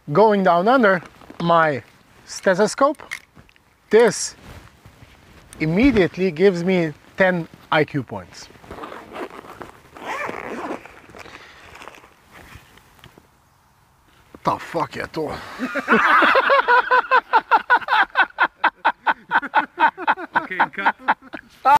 going down under my stethoscope, this immediately gives me 10 IQ points. Та fuck je to?